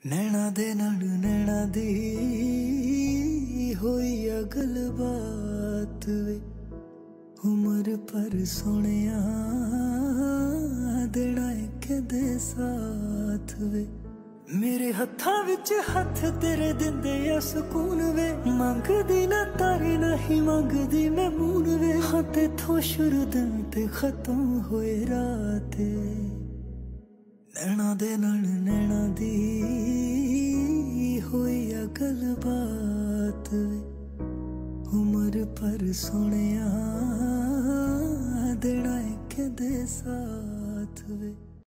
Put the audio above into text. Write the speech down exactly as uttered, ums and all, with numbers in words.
नैना दे नाल नैना दी होई आ गलबात वे, उम्र पर सोनिया देना कदे साथ वे। मेरे हत्थां विच हथ तेरे दिंदे आ सुकून वे, मंगदी ना तारे नहीं मंगदी मैं मून वे। हाँ तेथों शुरू दिन ते खत्म होए रात, नैना दे नाल नैना दी होई आ गलबात वे, उम्र पर सोनिया देना कदे साथ वे।